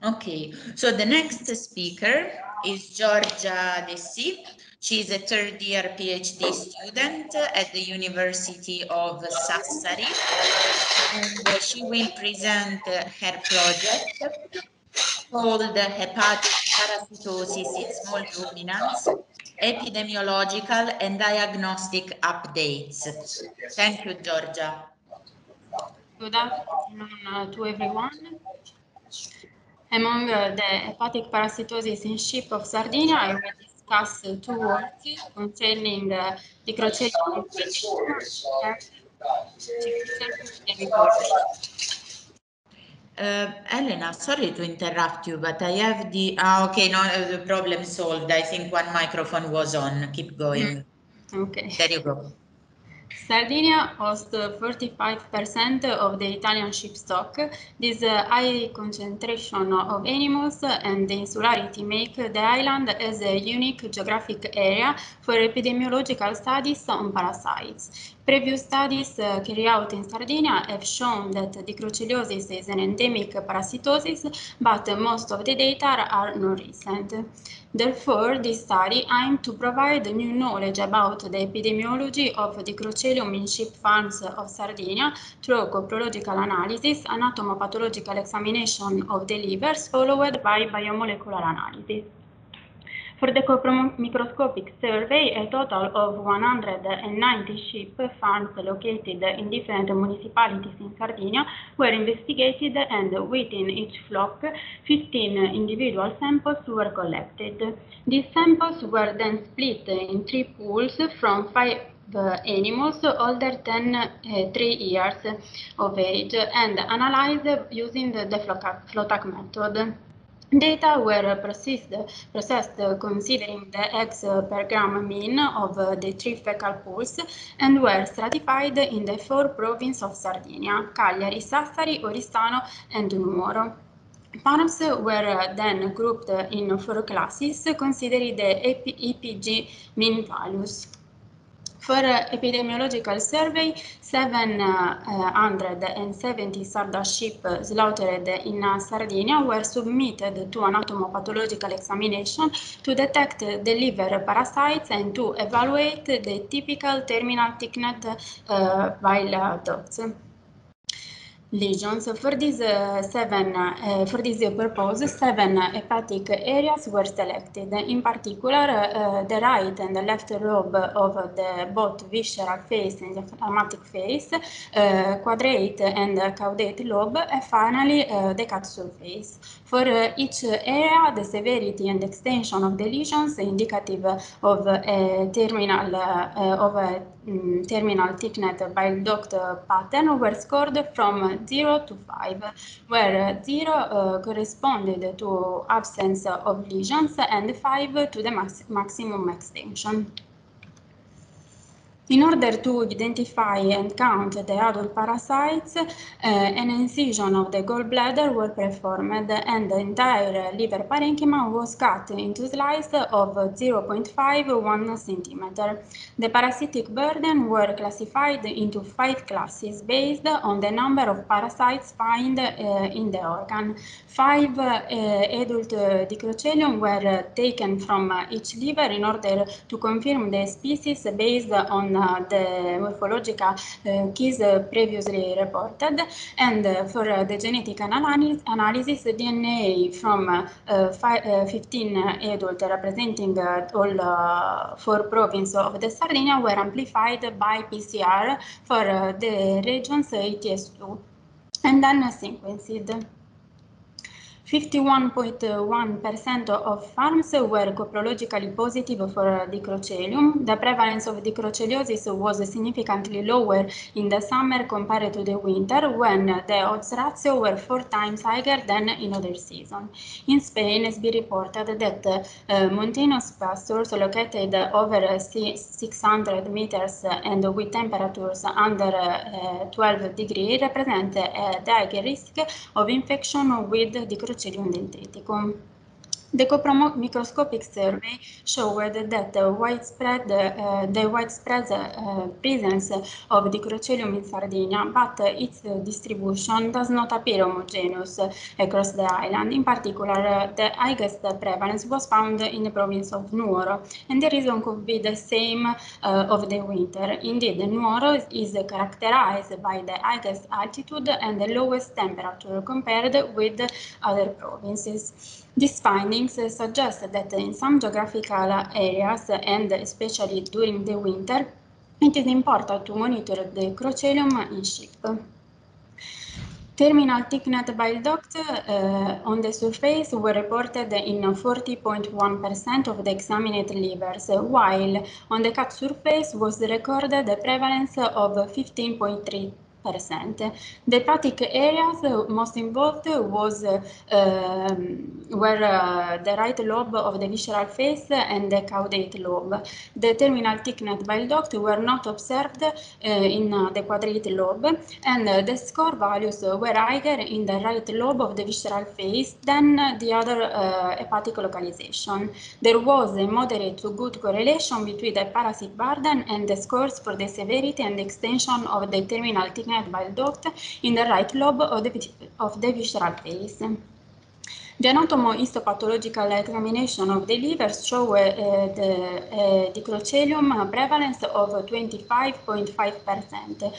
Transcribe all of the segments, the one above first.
Okay, so the next speaker is Giorgia Dessi. She is a third-year PhD student at the University of Sassari, and she will present her project called Hepatic Parasitosis in Small Ruminants, Epidemiological and Diagnostic Updates. Thank you, Giorgia. Good afternoon to everyone. Among the hepatic parasitosis in sheep of Sardinia, I will discuss two works concerning the Dicrocelium and Dicrocelium epidemiology. Elena, sorry to interrupt you, but I have the okay, no, the problem solved. I think one microphone was on. Keep going. Okay. There you go. Sardinia hosts 45% of the Italian sheep stock. This high concentration of animals and the insularity make the island as a unique geographic area for epidemiological studies on parasites. Previous studies carried out in Sardinia have shown that dicrocelliosis is an endemic parasitosis, but most of the data are not recent. Therefore, this study aimed to provide new knowledge about the epidemiology of Dicrocelium in sheep farms of Sardinia through coprological analysis, anatomopathological examination of the livers, followed by biomolecular analysis. For the microscopic survey, a total of 190 sheep farms located in different municipalities in Sardinia were investigated, and within each flock, 15 individual samples were collected. These samples were then split in 3 pools from 5 animals older than 3 years of age and analyzed using the FLOTAC method. Data were processed considering the eggs per gram mean of the 3 fecal pools and were stratified in the 4 provinces of Sardinia: Cagliari, Sassari, Oristano, and Nuoro. Farms were then grouped in 4 classes considering the EPG mean values. For epidemiological survey, 770 Sarda sheep slaughtered in Sardinia were submitted to anatomopathological examination to detect the liver parasites and to evaluate the typical terminal thickened bile ducts. Lesions. For this purpose, 7 hepatic areas were selected. In particular, the right and the left lobe of the both visceral face and diaphragmatic face, quadrate and caudate lobe, and finally the capsule face. For each area, the severity and extension of the lesions indicative of a terminal thickened bile duct pattern were scored from 0 to 5, where 0 corresponded to absence of lesions and 5 to the maximum extension. In order to identify and count the adult parasites, an incision of the gallbladder was performed and the entire liver parenchyma was cut into slices of 0.51 cm. The parasitic burden were classified into 5 classes based on the number of parasites found in the organ. 5 adult Dicrocelium were taken from each liver in order to confirm the species based on the morphological keys previously reported, and for the genetic analysis, DNA from 15 adult representing all 4 provinces of the Sardinia were amplified by PCR for the regions ATS2 and then sequenced. 51.1% of farms were coprologically positive for Dicrocelium. The prevalence of dicrocelliosis was significantly lower in the summer compared to the winter, when the odds ratio were 4 times higher than in other seasons. In Spain, SB reported that mountainous pastures located over 600 meters and with temperatures under 12 degrees represent a higher risk of infection with Dicrocelium dendriticum. The microscopic survey showed that the widespread presence of Dicrocelium in Sardinia, but its distribution does not appear homogeneous across the island. In particular, the highest prevalence was found in the province of Nuoro, and the reason could be the same of the winter. Indeed, Nuoro is characterized by the highest altitude and the lowest temperature compared with other provinces. These findings suggest that in some geographical areas, and especially during the winter, it is important to monitor the Crocelium in sheep. Terminal thickened bile ducts on the surface were reported in 40.1% of the examined livers, while on the cut surface was recorded a prevalence of 15.3%. The hepatic areas most involved were the right lobe of the visceral face and the caudate lobe. The terminal thickened bile duct were not observed in the quadrate lobe, and the score values were higher in the right lobe of the visceral face than the other hepatic localization. There was a moderate to good correlation between the parasite burden and the scores for the severity and extension of the terminal thickened bile duct in the right lobe of the visceral face. The anatomo-histopathological examination of the liver showed the Dicrocelium prevalence of 25.5%,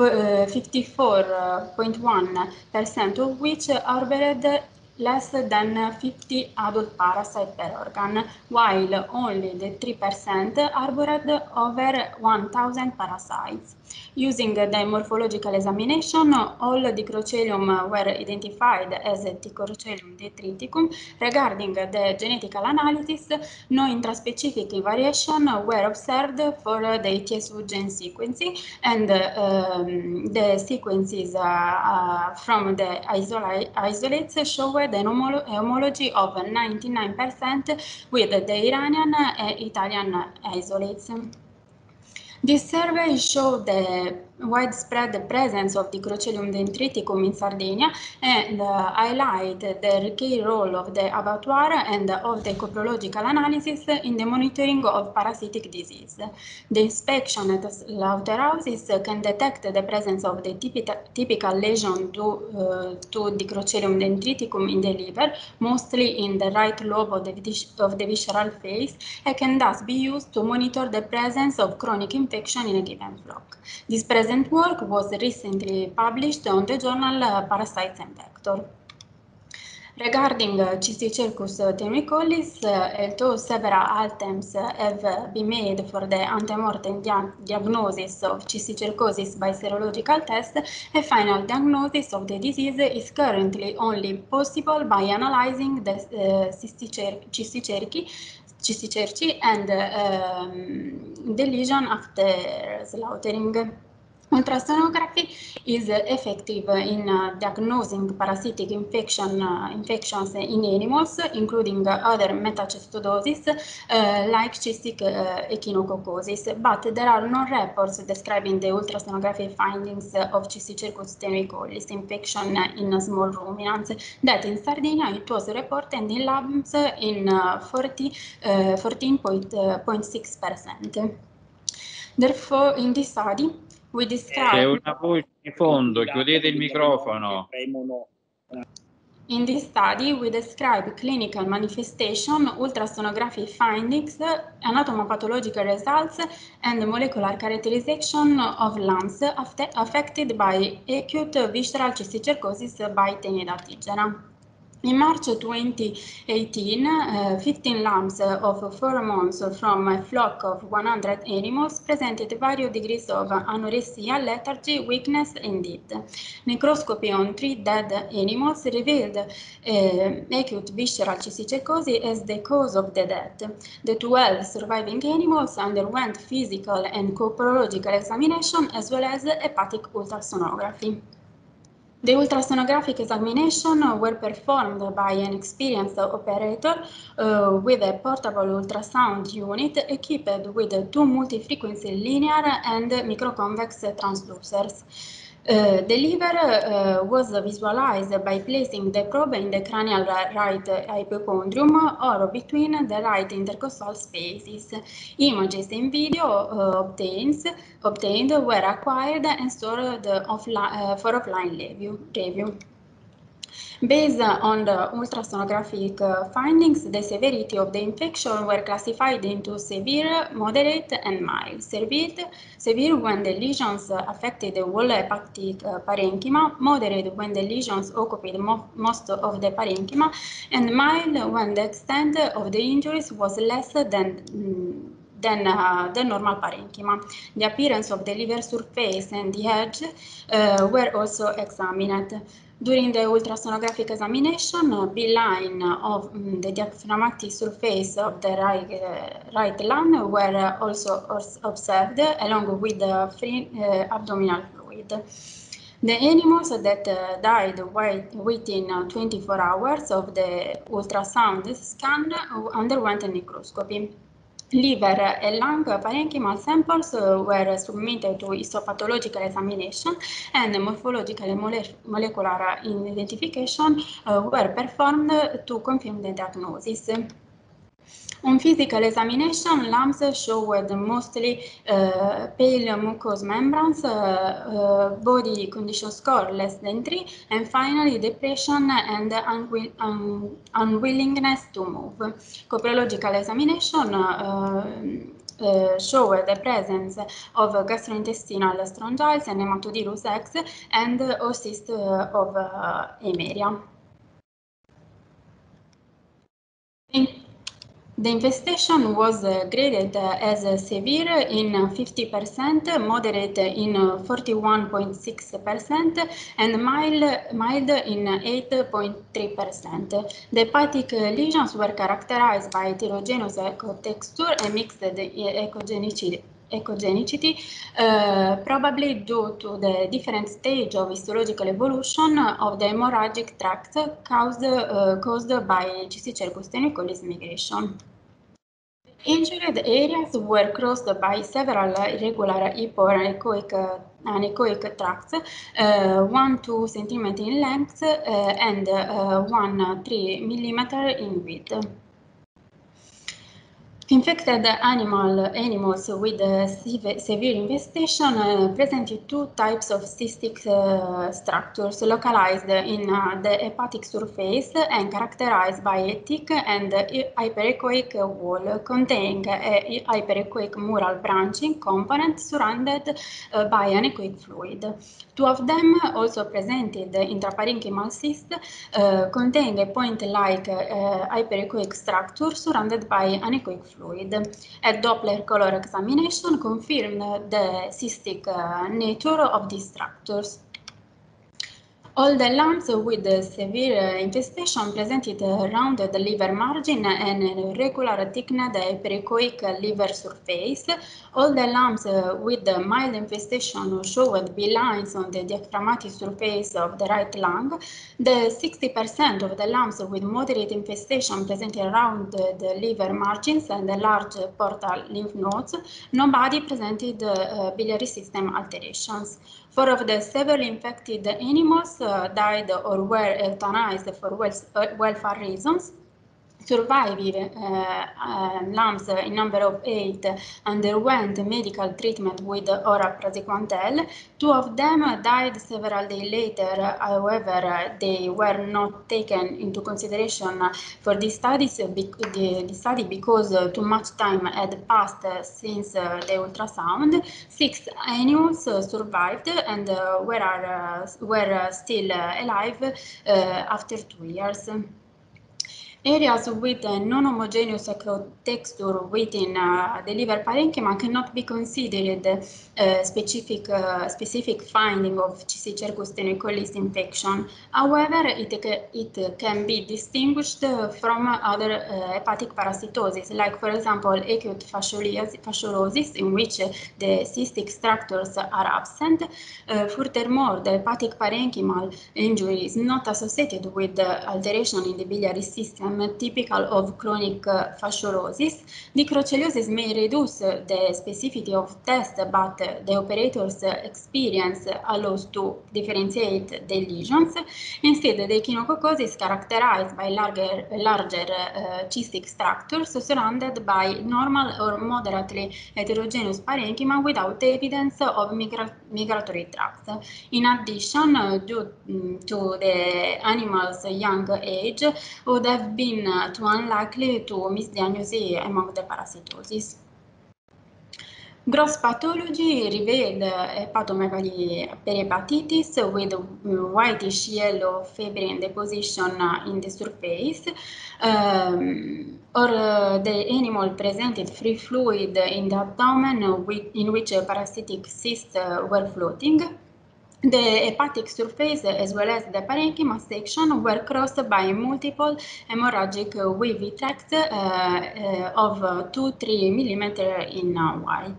54.1% of which harbored less than 50 adult parasites per organ, while only the 3% harbored over 1,000 parasites. Using the morphological examination, all Dicrocelium were identified as Dicrocelium detriticum. Regarding the genetical analysis, no intraspecific variation were observed for the TSU gene sequencing, and the sequences from the isolates showed an homology of 99% with the Iranian and Italian isolates. This survey showed the widespread presence of Dicrocelium detriticum in Sardinia and highlight the key role of the abattoir and of the coprological analysis in the monitoring of parasitic disease. The inspection at slaughterhouses can detect the presence of the typical lesion due to Dicrocelium detriticum in the liver, mostly in the right lobe of the visceral face, and can thus be used to monitor the presence of chronic infection in a given flock. This present work was recently published on the journal Parasites and Vector. Regarding Cysticercus temicollis, although several attempts have been made for the ante-mortem diagnosis of cysticercosis by serological test, a final diagnosis of the disease is currently only possible by analyzing the cysticerci and the lesion after slaughtering. Ultrasonography is effective in diagnosing parasitic infections in animals, including other metacestodosis like cystic echinococcosis, but there are no reports describing the ultrasonography findings of Cysticercus temicollis infection in small ruminants. That in Sardinia it was reported in labs in 14.6%. Therefore, in this study, we describe... C'è una voce di fondo, chiudete il microfono. In this study, we describe clinical manifestation, ultrasonography findings, anatomopathological results, and molecular characterization of lambs affected by acute visceral cysticercosis by Tenea tigera. In March 2018, 15 lambs of 4 months from a flock of 100 animals presented various degrees of anorexia, lethargy, weakness, and death. Necroscopy on 3 dead animals revealed acute visceral cysticercosis as the cause of the death. The 12 surviving animals underwent physical and coprological examination as well as hepatic ultrasonography. The ultrasonographic examination were performed by an experienced operator with a portable ultrasound unit equipped with 2 multi-frequency linear and microconvex transducers. The liver was visualized by placing the probe in the cranial right hypochondrium or between the right intercostal spaces. Images and video obtained were acquired and stored for offline review. Based on the ultrasonographic findings, the severity of the infection were classified into severe, moderate, and mild. Severe when the lesions affected the whole hepatic parenchyma, moderate when the lesions occupied most of the parenchyma, and mild when the extent of the injuries was less than the normal parenchyma. The appearance of the liver surface and the edge were also examined. During the ultrasonographic examination, B line of the diaphragmatic surface of the right lung were also observed, along with the free abdominal fluid. The animals that died within 24 hours of the ultrasound scan underwent a necroscopy. Liver and lung parenchymal samples were submitted to histopathological examination, and morphological and molecular identification were performed to confirm the diagnosis. On physical examination, lumps showed mostly pale mucous membranes, body condition score less than 3, and finally depression and unwillingness to move. Coprological examination showed the presence of gastrointestinal strongyles and Hematodilus X and cyst of Eimeria. The infestation was graded as severe in 50%, moderate in 41.6%, and mild in 8.3%. The hepatic lesions were characterized by heterogeneous ecotexture and mixed echogenicity, probably due to the different stage of histological evolution of the hemorrhagic tract caused by GC cercosphenolitis migration. Injured areas were crossed by several irregular hypoanechoic tracts, 1-2 cm in length and 1-3 mm in width. Infected animals with severe infestation presented two types of cystic structures localized in the hepatic surface and characterized by a thick and hyperechoic wall containing a hyperechoic mural branching component surrounded by anechoic fluid. Two of them also presented intraparenchymal cyst containing a point-like hyperechoic structure surrounded by anechoic fluid. A Doppler color examination confirmed the cystic nature of these structures. All the lumps with severe infestation presented around the liver margin and an irregular thickened hyperechoic liver surface. All the lumps with mild infestation showed B lines on the diaphragmatic surface of the right lung. The 60% of the lumps with moderate infestation presented around the liver margins and the large portal lymph nodes. Nobody presented biliary system alterations. 4 of the several infected animals died or were euthanized for welfare reasons. Surviving lambs in number of 8 underwent medical treatment with oral praziquantel. 2 of them died several days later. However, they were not taken into consideration for this study because too much time had passed since the ultrasound. 6 animals survived and were still alive after 2 years. Areas with non-homogeneous ecotexture within the liver parenchyma cannot be considered specific finding of GC cercosphenolitis infection. However, it can be distinguished from other hepatic parasitosis, like for example acute fasciolosis, in which the cystic structures are absent. Furthermore, the hepatic parenchymal injury is not associated with alteration in the biliary system system typical of chronic fasciolosis. Dicrocelliosis may reduce the specificity of test, but the operator's experience allows to differentiate the lesions. Instead, the echinococcosis is characterized by larger cystic structures surrounded by normal or moderately heterogeneous parenchyma without evidence of migratory tracts. In addition, due to the animal's young age, would have been too unlikely to misdiagnose among the parasitosis. Gross pathology revealed hepatomegaly perihepatitis with whitish yellow fibrin deposition in the surface, or the animal presented free fluid in the abdomen in which parasitic cysts were floating. The hepatic surface as well as the parenchyma section were crossed by multiple hemorrhagic wavy tracts of 2-3 mm in wide.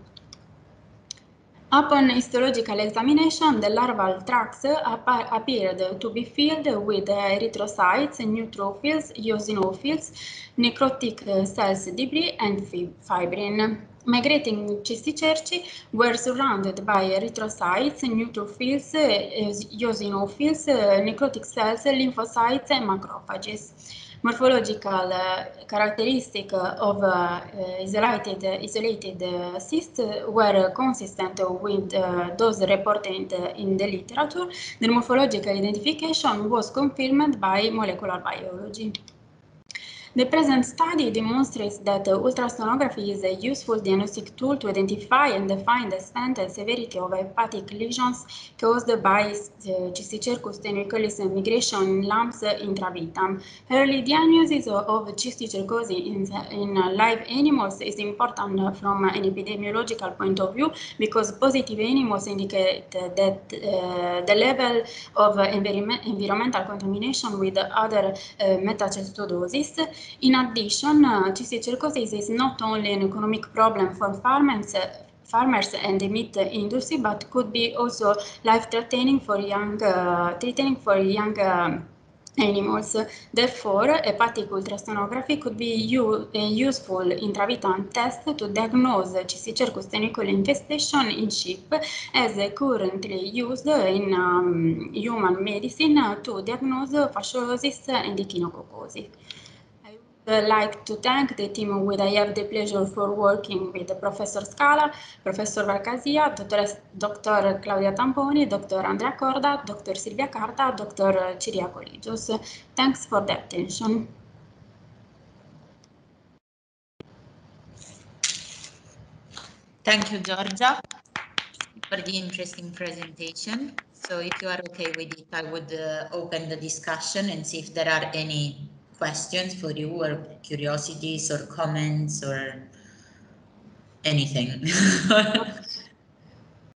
Upon histological examination, the larval tracts appeared to be filled with erythrocytes, neutrophils, eosinophils, necrotic cells debris, and fibrin. Migrating cysticerci were surrounded by erythrocytes, neutrophils, eosinophils, necrotic cells, lymphocytes, and macrophages. Morphological characteristic of isolated cysts were consistent with those reported in the literature. The morphological identification was confirmed by molecular biology. The present study demonstrates that ultrasonography is a useful diagnostic tool to identify and define the extent and severity of hepatic lesions caused by Cysticercus tenuicollis migration in lumps intravitam. Early diagnosis of cysticercosis in live animals is important from an epidemiological point of view because positive animals indicate that the level of environmental contamination with other metacestodosis. In addition, cysticercosis is not only an economic problem for farmers and the meat industry, but could be also life-threatening for young animals. Therefore, hepatic ultrasonography could be a useful intravitam test to diagnose Cysticercus tenuicollis infestation in sheep, as currently used in human medicine to diagnose fasciolosis and echinococcosis. I would like to thank the team with I have the pleasure for working with Professor Scala, Professor Varcasia, Dr. Claudia Tamponi, Dr. Andrea Corda, Dr. Silvia Carta, Dr. Ciriaco Ligios. Thanks for the attention. Thank you, Giorgia, for the interesting presentation. So if you are okay with it, I would open the discussion and see if there are any questions for you or curiosities or comments or anything.